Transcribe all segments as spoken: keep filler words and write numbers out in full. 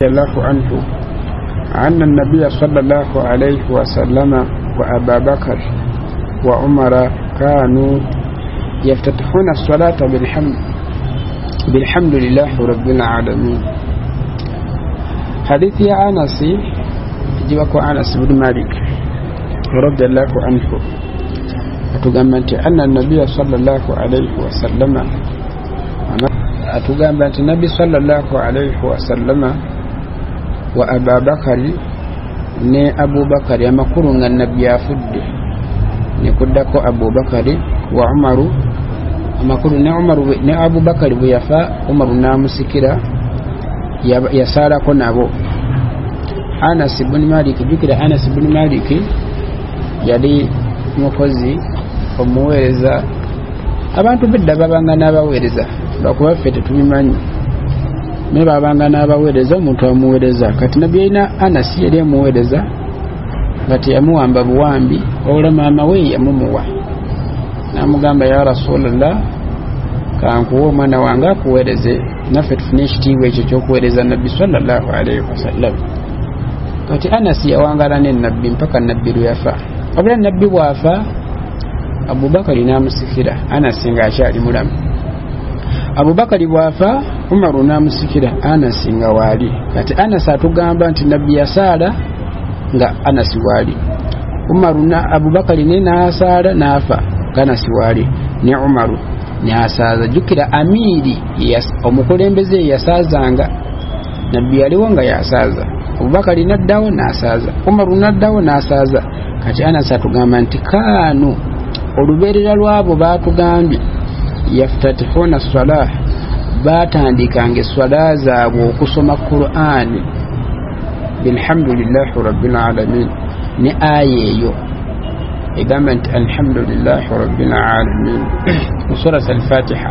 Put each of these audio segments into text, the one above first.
الله عنه أن النبي صلى الله عليه وسلم وأبا بكر وعمر كانوا يفتتحون الصلاة بالحمد بالحمد لله رب العالمين. حديث يا أنس جواك أنس بن مالك رضي الله عنه أتغمنت أن النبي صلى الله عليه وسلم أتغمنت النبي صلى الله عليه وسلم وأبا بكر ne Abu Bakar amakuru nga nabbi afudde ne kuddako Abu Bakar wa Umaru amakuru ne Umaru ne Abu Bakar bwe yafa Umaru namusikira yasalako nabo. Anas ibn Malik jukira Anas ibn Malik yali mukozi omuweereza abantu bedda babanga n'abaweereza lwakuba ffe tetubimanyi ne babanga n'abaweereza omuntu amuweereza kati nabbi alina Anas yali amuweereza nga teyamuwamba buwambi olwa maama we yamumuwa namugamba ya Rasulallah kankuwa omwana wange akuweereze naffe tufune ekitiibwa ekyo ky'okuweereza nabbi sallallahu alaihi wasallam. Kati Anas yawangala ne nabbi mpaka nabbi lwe yafa. Wabula nabbi bwafa Abubakari namusikira Anas nga akyali mulamu. Abubakari bwafa Umaru namusikira Anas nga waali. Kati Anas atugamba nti nabbi yasaala nga Anas waali. Umaru na Abubakari ne nasaala nafa Anas waali ne Umaru nyasaza. Jukira amiri yes, omukulembeze yasaazanga nabbi yaliwo nga yasaza. Abubakari naddawo nasaza, Umaru naddawo nasaza. Kati Anas atugamba nti kaanu olubeerera lwabo batugambye yaftatihuna salah batandikanga eswala zaabwe okusoma Qur'ani bilhamdulillahi rabbil alamin ne aya eyo egamba nti alhamdulillahi rabbil alamin surat al-Fatiha.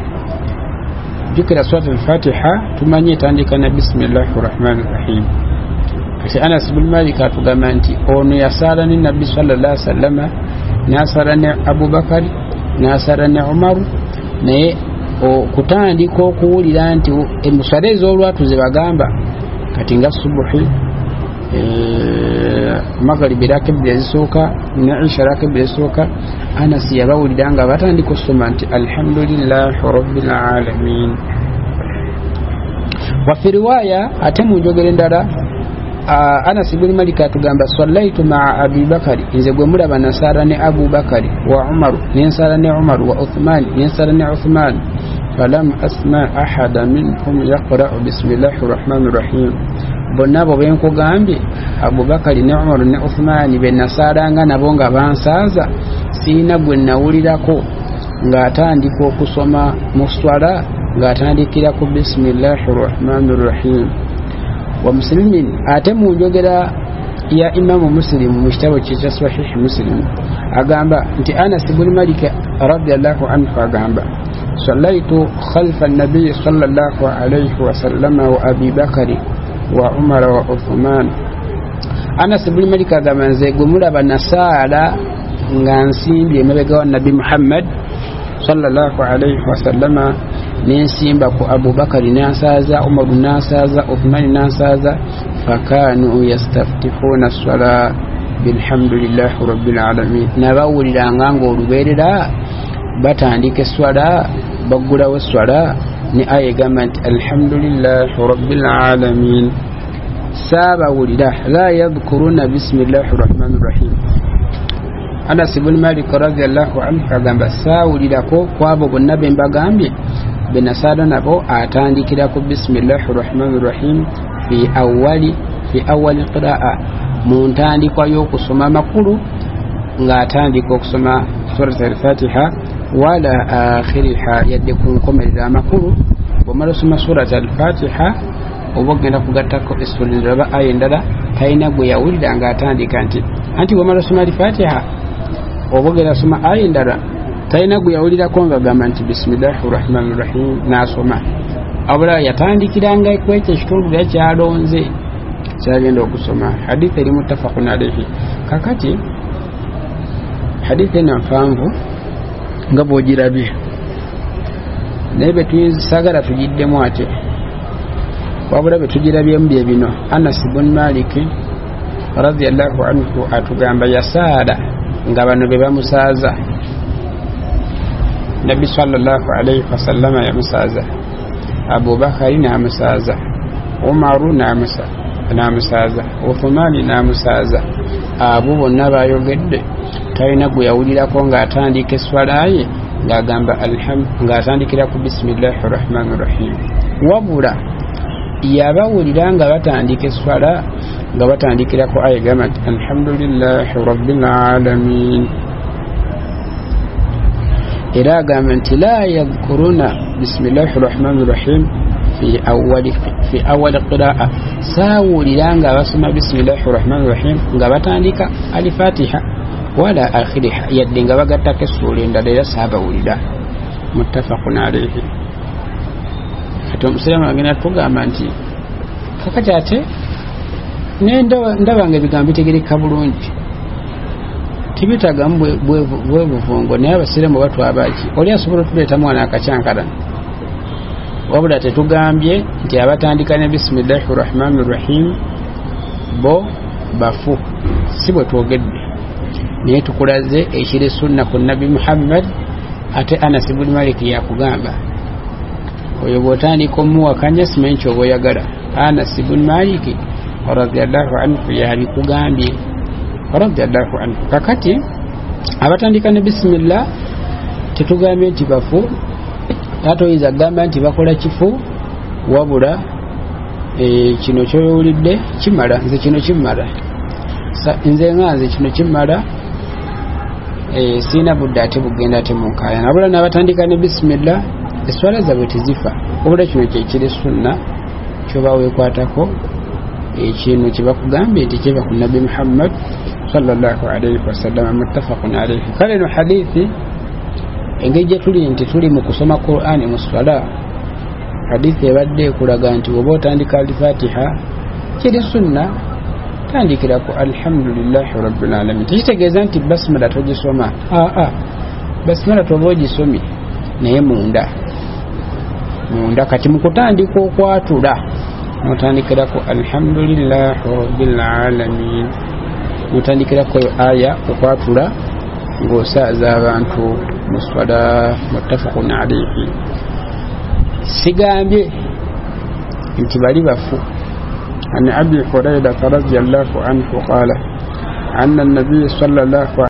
Jukira surat al-Fatiha tumanye etandika na bismillahir rahmanir rahim. Kati Anas bin Malik atugamba nti ono yasaala ne nabbi sallallahu alaihi wasallam nasala ne Abu Bakar nasala ne Umar naye okutandika okuwulira nti emusala ez'olwatu zebagamba kati nga subuhi magaribi rakibira ezisooka ne isha rakibira ezisooka Anas yabawulira nga batandika okusoma nti alhamdulillahi rabbil alamin. Wa fi riwaya ate mu njogera endala Anas ibn Malik atugamba sallaitu ma'a Abi Bakari nze gwe mulaba nasara ne Abu Bakari wa Umar ne nsala ne Umar wa Uthman ne nsala ne Uthman falam asma ahada minhum yaqra'u bismillahir rahmanir rahim. Bonna bo benkugambye Abu Bakari ne Umar ne Uthman be nasaranga nabo nga bansaaza siina gwe nawulirako ng'atandika okusoma mu swala ng'atandikira ku bismillahir rahmanir rahim. Wa muslimin ate mu njogera ya Imamu Muslim mu kitabo kya Sahih Muslim agamba nti Anas ibn Malik radiyallahu anhu agamba sallaitu khalfa an-nabiy sallallahu alayhi wa sallam wa Abi Bakr wa Umar wa Uthman. Anas ibn Malik agamba nze gwe mulaba nasala nga nsimbye emabega wa Nabi Muhammad sallallahu alayhi wa sallam nensimba ku Abu Bakari nasaza, Umar nasaza, Uthman nasaza. Fakanu yastaftihuna as-sala bilhamdulillahi rabbil alamin. Nabawuliranga nga olubeerera batandika eswala baggulawo eswala ne aya egamba nti alhamdulillahi rabbil alamin. Saabawulira la yadhkuruna bismillahi rahmanir rahim. Anas ibn Malik radiyallahu anhu agamba saawulirako kwabo bonna be mbagambye benasala nabo atandikira ku bismillahir rahmanir rahim fi awwali fi awwali qira'a mu ntandikwa y'okusoma makulu ng'atandika okusoma surat al-Fatiha wala akhiriha yadde ku nkomerera amakulu bw'omala osoma surat al-Fatiha oba ogenda kugattako essula oba aya endala talina gwe yawulira ng'atandika nti anti bw'omala osoma al-Fatiha oba ogenda osoma aya endala talina gwe yawulirako ng'agamba nti bismillahir rahmanir rahim n'asoma. Abula yatandikiranga kwekyo ekitundu kyalonze kyagenda okusoma. Hadith eri muttafaqun alayhi. Kakati hadith eno nfanvu nga bw'ogirabye naye be tuyinza sagala tugiddemu ate wabula betugira byembye bino Anas ibn Malik radiyallahu anhu atugamba yasaada nga bano be bamusaaza Nabi sallallahu alayhi wasallam yamusaaza Abu Bakari namusaaza Umaru namusa namusaaza Uthmani namusaaza abo bonna bayogedde talina gwe yawulirako ng'atandika eswala ye ng'agamba alhamdu ng'atandikira ku bismillahir rahmanir rahim wabula yabawulira nga batandika eswala nga batandikira ku aya gamba alhamdulillahi rabbil alamin era agamba nti la yadhkuruna bismillahir rahmanir rahim fi awwali fi awwali qira'a sawulira nga basoma bismillahir rahmanir rahim nga batandika al-fatiha wala akhiriha yadde nga bagattako essula endala era saabawulira muttafaqun alayhi ate omusiraamu agenda tugamba nti kakati ate ndaba nga ebigambo bitegereka bulungi tibitagamu bwebuvungo naye abasiraamu batwabaki oli asobola okuleeta mwana akacyankalana wabula tetugambye nti abatandika ne bismillahir rahmanir rahim bo bafu si bwe twogedde naye tukulaze ekiri sunna ku Nabi Muhammad ate Anas ibn Malik yakugamba oyo bw'otandika omuwakanya simanyi kyoba oyagala Anas ibn Malik radiyallahu anhu yabikugambye radiyallahu anhu kakati abatandika ne bismillah tetugambye nti bafu ate oyinza kugamba nti bakola kifu wabula e, kino kyoyowulidde kimala nze kino kimala nze nga nze kino kimala e, siina budde ate bugenda ate munkaya nabula nabatandika ne bismillah eswala zaabwe tezifa wabula kino kyekiri sunna kyoba weekwatako ekintu kyebakugambye nti kiva ku Nabi Muhammad sallallahu alayhi wasallam muttafaqun alayhi kale no hadithi engeri gye tuli nti tuli mu kusoma Qur'ani mu swala hadithi ebadde ekulaga nti oba otandika al-Fatiha kiri sunna tandikira ku alhamdulillahi rabbil alamin tekitegeeza nti basmala togisoma aa basmala toba ogisomye naye munda munda kati mu kutandika okwatula mutandikira ku alhamdulillahi rabbil alamin mutandikira ku aya okwatula ng'osaaza abantu mu swala muttafaqun alayhi sigambye nti bali bafu an Abi Hurairah radiyallahu anhu qala anna an-nabiy sallallahu